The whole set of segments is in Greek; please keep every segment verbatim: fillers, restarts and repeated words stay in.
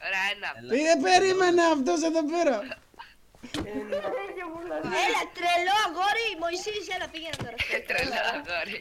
Ωραία, ένα. Ε, περίμενε αυτός εδώ πέρα. Έλα, τρελό αγόρι, Μωυσής, έλα πήγαινε τώρα. Τρελό αγόρι.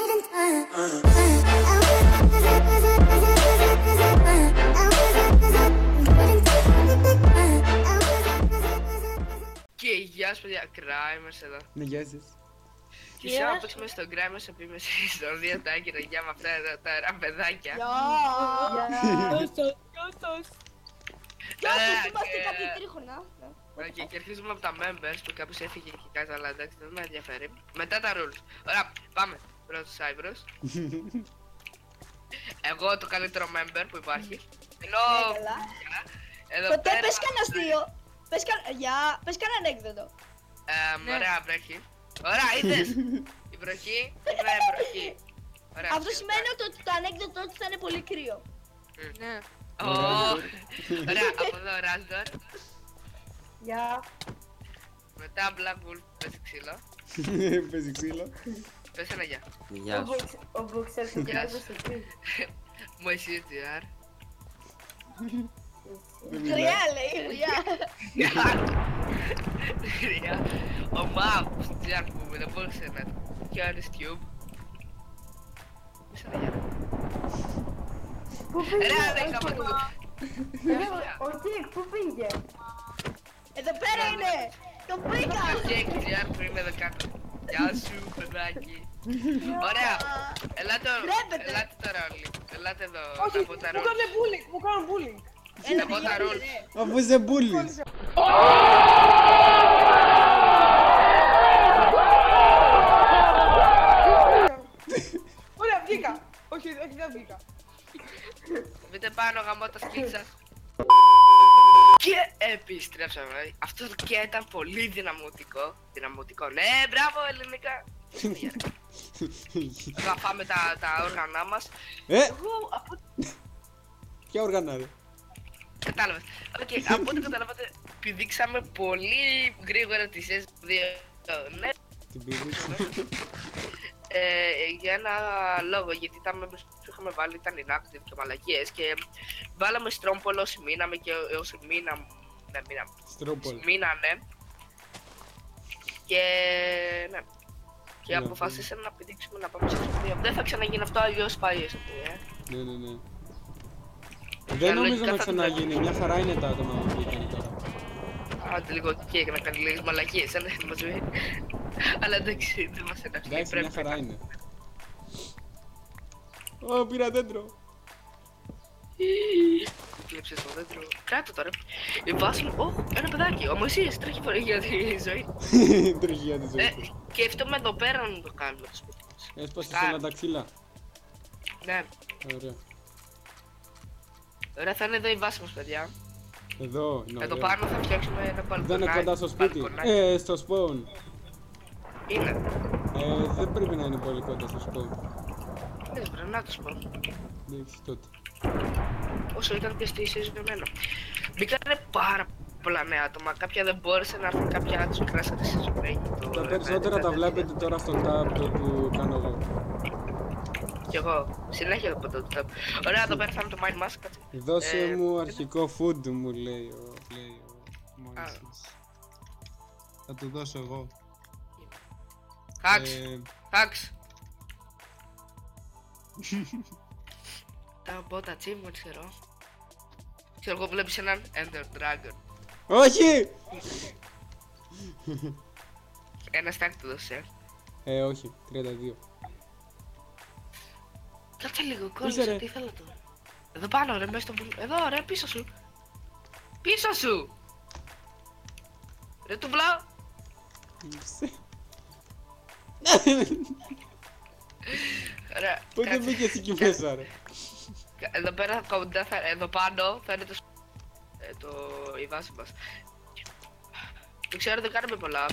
Και γεια σου παιδιά, Κράιμερς εδώ. Ναι, γεια σας. Και σήμερα να παίξουμε στον Κράιμερς επίμεση στον δύο τα άγκυρα για με αυτά εδώ τα ραμπεδάκια. Γεια σας. Ε, Είμαστε και- κάποιοι τρίχωνα. Οκ, και αρχίζουμε από τα members που κάποιος έφυγε και κάτι, αλλά εντάξει δεν με ενδιαφέρει. Μετά τα rules. Ωραία, πάμε. Πρώτος Άιβρος. Εγώ το καλύτερο member που υπάρχει. Ενώ... Καλά. Εδώ Ποτέ πέρα... πες κανένα αστείο. Πες κα- Γεια, πες κανένα ανέκδοτο. Ε, ωραία, βρέχει. Ωραία, είδες. Η βροχή είναι βροχή. Ωραία, Αυτό ωραία. σημαίνει ότι το ανέκδοτο ότι θα είναι πολύ κρύο. Ναι. Ω, ωραία, από εδώ Ράσδορ. Γεια. Μετά Black Wolf, παίζει ξύλο. Παίζει ξύλο. Πες ένα γεια. Γεια σου. Ο Μπούξερ του Γεια σου. κράτος εκεί. Μωυσής τζι αρ. Γριά λέει, γριά. Γριά. Ο Μαύς τζι αρ που δεν μπορούσε να και ο ArisTube. Πες ένα γεια. Πού πήγε, Ρε, ο δεν είχαμε Κικ? το... Ε, Ο Κικ, πού πήγε? Εδώ πέρα είναι. Το βρήκα. Και τζι αρ που είμαι εδώ κάτω. Γεια σου, παιδάκι. Ωραία. Ελάτε, Τρέπετε. ελάτε τώρα όλοι. Ελάτε εδώ Όχι, να μου πω τα κάνουν rules. bullying, μου κάνουν bullying. Να πω τα rules. Αφού είσαι μπούλης. Ωραία, βγήκα. Όχι, όχι, δεν βγήκα. Μπείτε πάνω γαμώ τα σκύλ σας. Και επιστρέψαμε. Αυτό το και ήταν πολύ δυναμωτικό. Δυναμωτικό, ναι, μπράβο ελληνικά. Θα φάμε τα, τα όργανά μας. Ε, Εγώ από... ποια οργανά ρε. Κατάλαβες. Οκ, από ό,τι καταλάβατε, πηδήξαμε πολύ γρήγορα τις ες δύο. Ναι, Την πήδηξα. ε, για ένα λόγο, γιατί τα members που είχαμε βάλει ήταν inactive και μαλακίες και βάλαμε στρόμπολο όσοι μείναμε και όσοι μείναμε, ναι, μείναμε, Στρόπολ. μείνανε και ναι, και Ναι, αποφασίσαμε να πηδήξουμε να πάμε σε ες δύο. Δεν θα ξαναγίνει αυτό, αλλιώς πάει ες δύο, ε. Ναι, ναι, ναι. Δεν νομίζω λογικά να θα ξαναγίνει. Μια χαρά είναι τα άτομα που βγήκαν τώρα. Άντε λίγο και να κάνει λίγες μαλακίες, ένα μαζί. Αλλά εντάξει, δεν μας ενδιαφέρει. Εντάξει, μια χαρά είναι. Ω, πήρα δέντρο. Κλείψες το δέντρο. Κάτω τώρα. Η βάση μου, ω, ένα παιδάκι. Ο Μωυσής τρέχει φορά για τη ζωή. Τρέχει για τη ζωή Ε, του. και αυτό με εδώ πέρα να το κάνουμε το σπίτι μας. Έσπασες ένα τα ξύλα. Ναι. Ωραία. Ωραία, θα είναι εδώ η βάση μας, παιδιά. Εδώ είναι Εδώ ωραία. πάνω θα φτιάξουμε ένα Δεν μπαλκονάκι. είναι κοντά στο σπίτι. μπαλκονάκι. Ε, στο spawn. Είναι. Ε, δεν πρέπει να είναι πολύ κοντά στο spawn. Ναι, πρέπει να το πω. Εντάξει, τότε. Όσο ήταν και στη συζητημένο. Μπήκανε πάρα πολλά νέα άτομα. Κάποια δεν μπόρεσαν να έρθουν, κάποια τους κράσατε σε ζωή. Τα περισσότερα τα βλέπετε τώρα στο tab το που κάνω εγώ. Κι εγώ. Συνέχεια το ποτέ το tab. Ωραία, εδώ πέρα θα είναι το mind mask. κάτσε. Δώσε Ε, μου αρχικό food μου λέει ο, λέει ο Μωυσής. Θα του δώσω εγώ. Hacks, Ε, hacks. Τα πω τα achievements, ξέρω. Ξέρω εγώ βλέπεις έναν Ender Dragon. όχι! Ένα stack του δώσε. Ε, όχι, τριάντα δύο. Κάτσε λίγο, Είσαι, κόλλησα, ρε. τι θέλω τώρα. Εδώ πάνω ρε, μέσα στο βουλ... Εδώ ρε, πίσω σου. Πίσω σου! Ρε του μπλάου. Ωραία, Πότε κάτσε. μπήκες εκεί μέσα ρε. Εδώ πέρα κοντά, θα, εδώ πάνω θα είναι το, σ- ε, το η βάση μας. Δεν ξέρω, δεν κάνουμε πολλά.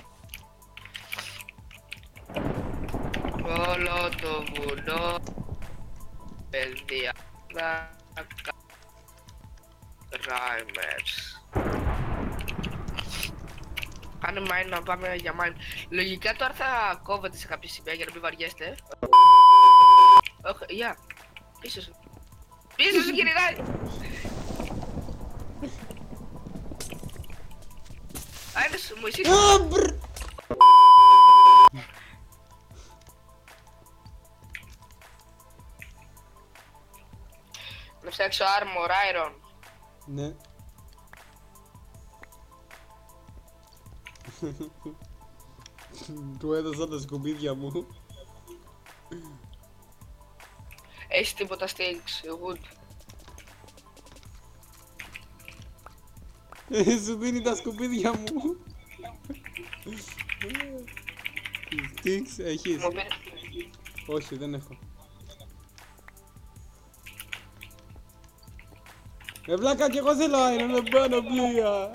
Όλο το βουνό, παιδιά, θα Ράιμερς. Κάνε mine να πάμε για mine. Λογικά τώρα θα κόβεται σε κάποια σημεία για να μην βαριέστε. Όχι, γεια. Πίσω σου. Πίσω σου, κυριλάει. μου εσύ. Α, μπρ. Να φτιάξω armor iron. Ναι. Του έδωσα τα σκουπίδια μου. Έχεις τίποτα sticks, wood. Σου δίνει τα σκουπίδια μου. Sticks έχεις? Μου πήρε. Όχι, δεν έχω. Ε, βλάκα, κι εγώ θέλω iron, δεν πάνω πλοία.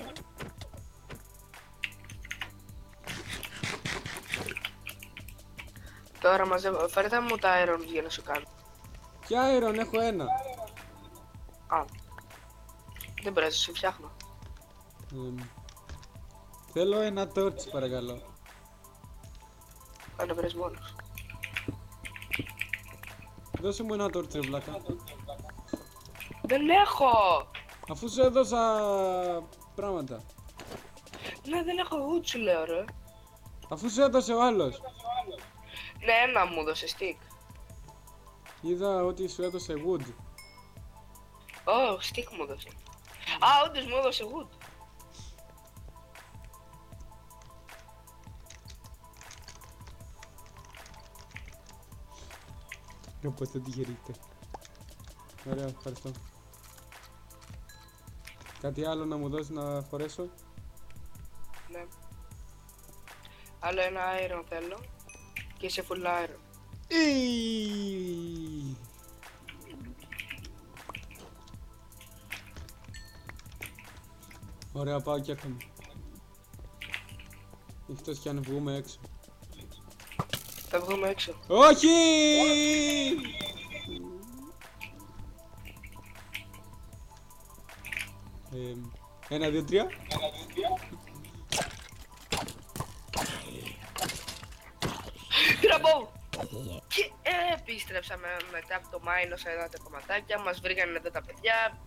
Τώρα μαζεύω, φέρτε μου τα iron για να σου κάνω. Ποια iron, έχω ένα. Α. Δεν πειράζει, σου φτιάχνω. Εμ, θέλω ένα torch, παρακαλώ. Αν το βρεις μόνος. Δώσε μου ένα torch, ρε βλάκα. Δεν έχω! Αφού σου έδωσα πράγματα. Ναι, δεν έχω wood σου λέω ρε. Αφού σου έδωσε ο άλλος. Ναι, ένα μου δώσε stick. Είδα ότι σου έδωσε wood. Ω, oh, stick μου δώσε. Α, όντως μου έδωσε wood. Όπως δεν τυχερείτε. Ωραία, ευχαριστώ. Κάτι άλλο να μου δώσει να φορέσω? Ναι. Άλλο ένα iron θέλω. Και είσαι full iron. Ι! Ωραία, πάω και έρχομαι. Εκτός κι αν βγούμε έξω. Θα βγούμε έξω. Όχι! Ε, ένα, δύο, τρία. Γραμπό! Και επιστρέψαμε μετά από το μάινο σε ένα τα κομματάκια. Μας βρήκαν εδώ τα παιδιά.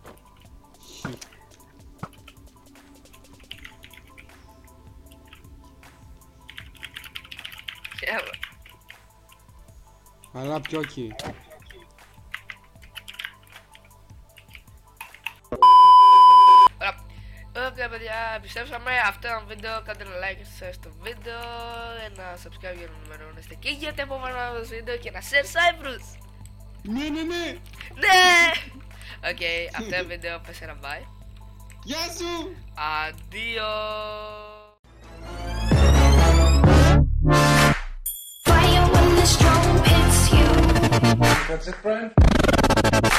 Αλλά πιο εκεί. Ωραία παιδιά, επιστρέψαμε. Αυτό ήταν βίντεο. Κάντε ένα like στο βίντεο, ένα subscribe για να ενημερώνεστε και για το επόμενο βίντεο και ένα share Cyprus. Ναι, ναι, ναι! Ναι! Οκ, αυτό είναι βίντεο. Πες ένα bye. Γεια σου! Αντίο! Fire when the storm hits you. That's it, Brian?